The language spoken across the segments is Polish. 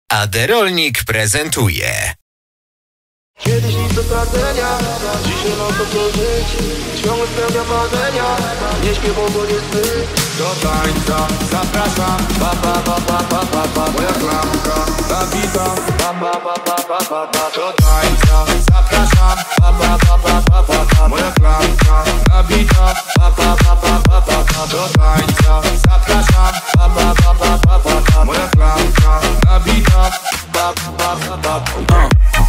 Aderolnik prezentuje. Kiedyś nic do tracenia, dzisiaj mam to przeżyć. Ciągle spełnia marzenia, nie śpię, bo to nie sny. Do tańca zapraszam, pa pa pa pa pa pa pa. Moja klamka nabita, pa pa pa pa pa pa pa. Do tańca zapraszam, pa pa pa pa pa pa pa. Moja klamka nabita, pa pa pa pa pa pa pa. Do tańca zapraszam, pa pa pa pa pa pa pa. Moja klamka nabita, pa pa pa pa pa.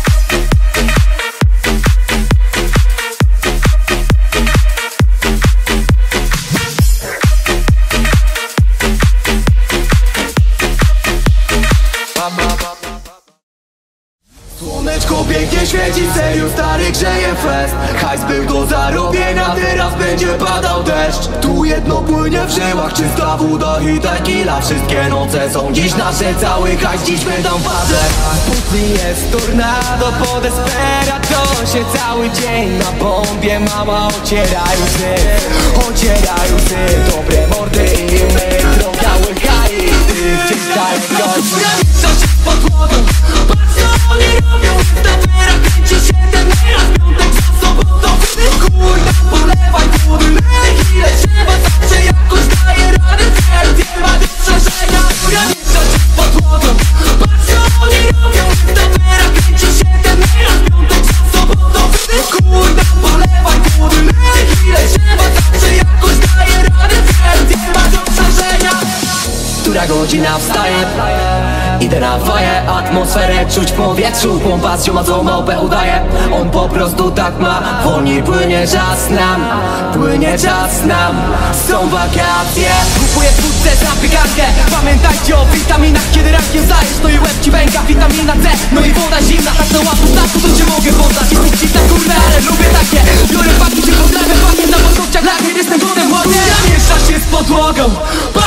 Słoneczko pięknie świeci, serio stary grzeje fest. Hajs był do zarobienia, teraz będzie padał deszcz. Tu jedno płynie w żyłach, czysta woda i tequila. Wszystkie noce są dziś nasze, cały hajs dziś będą padle. Putli jest tornado, po desperado się cały dzień na bombie, mama ocierają łzy. Ocierają łzy, dobre mordy i my. Drogały haj, ty gdzieś daleko. Co się pod podłogą, patrz co oni robią. Tabera kręci się ten nieraz, piątek za sobotą. Kurna, polewaj wody, lej ile trzeba, zawsze jakoś daje radę. Cel nie ma do strzeżenia, granica się pod podłogą. Patrz co oni robią. Tabera kręci się ten nieraz, piątek za sobotą. Kurna, polewaj wody, lej ile trzeba, zawsze jakoś daje radę. Cel nie ma do strzeżenia. Która godzina wstaje? Idę na faję, atmosferę czuć w powietrzu. Pompa z zioma, co małpę udaje. On po prostu tak ma, wolniej płynie czas nam. Płynie czas nam, są wakacje. Kupuję wkrótce za piekarkę. Pamiętajcie o witaminach, kiedy rankiem zdajesz. No i łeb ci pęka, witamina C. No i woda zimna, tak na łatwo znaku, to cię mogę poznać. Jestem ci tak kurwa, ale lubię takie. Biorę paki, się pozdrawiam, pakiet na paznokciach, lakier, jestem potem chłodny. Zamiesza się z podłogą.